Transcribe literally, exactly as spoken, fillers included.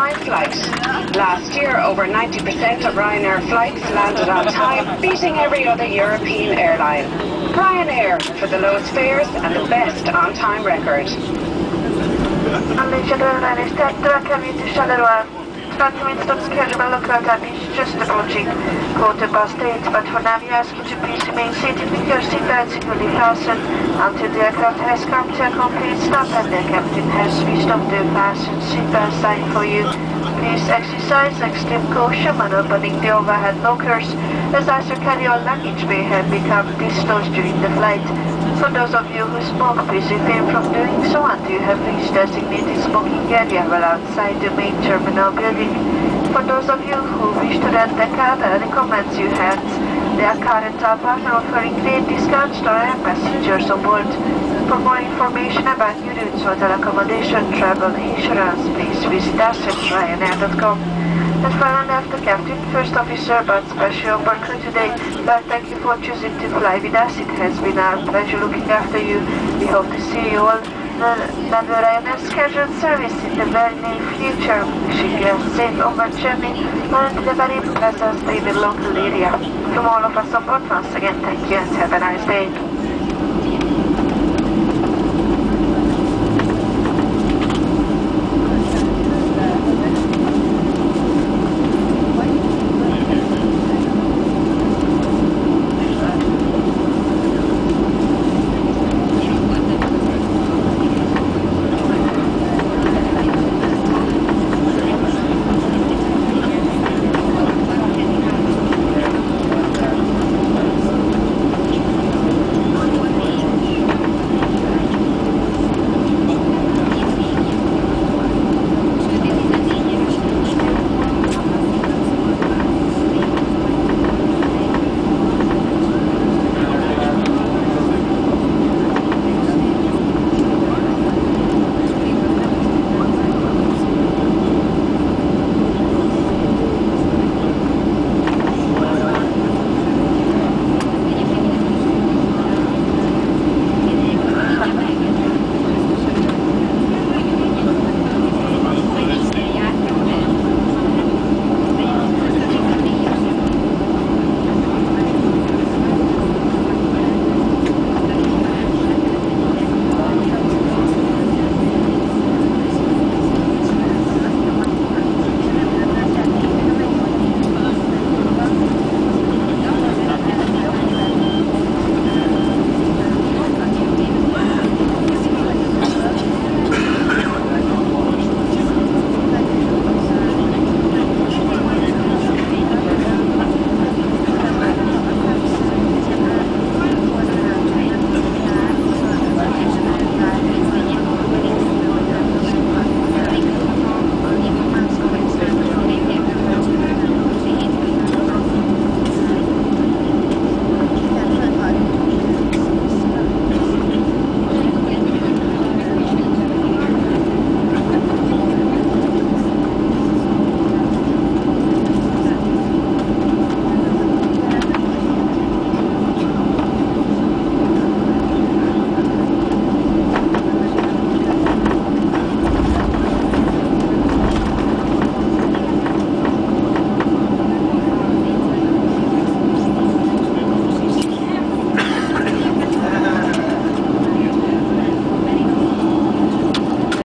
on-time flight. Last year, over ninety percent of Ryanair flights landed on time, beating every other European airline. Ryanair for the lowest fares and the best on-time record. twenty minutes of schedule local is just approaching quarter past eight, but for now we ask you to please remain seated with your seatbelt securely fastened until the aircraft has come to a complete stop and the captain has switched off the fasten seatbelt sign for you. Please exercise extreme caution when opening the overhead lockers, as ice or carry-on luggage may have become dislodged during the flight. For those of you who smoke, please refrain from doing so until you have reached designated smoking area well outside the main terminal building. For those of you who wish to rent a car, I recommend you have their car rental partner offering great discounts to our passengers on board. For more information about new routes, hotel accommodation, travel, insurance, please visit us at ryanair dot com. And finally, after Captain, First Officer, but special on crew today, but thank you for choosing to fly with us. It has been our pleasure looking after you. We hope to see you all on the Ryanair scheduled service in the very near future. Wishing you a safe onward journey and a very pleasant stay in the local area. From all of us on board, once again, thank you and have a nice day.